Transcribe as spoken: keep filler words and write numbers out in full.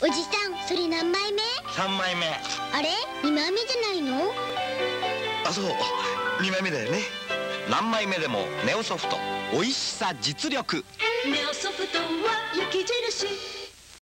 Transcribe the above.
おじさん、それ何枚目？ さんまいめ。 あれ、にまいめじゃないの？ あ、そう、にまいめだよね。何枚目でもネオソフト、美味しさ実力。 ネオソフトは雪印。